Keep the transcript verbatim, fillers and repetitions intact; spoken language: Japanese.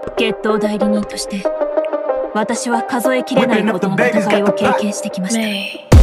決闘代理人として私は数えきれないほどの戦いを経験してきました。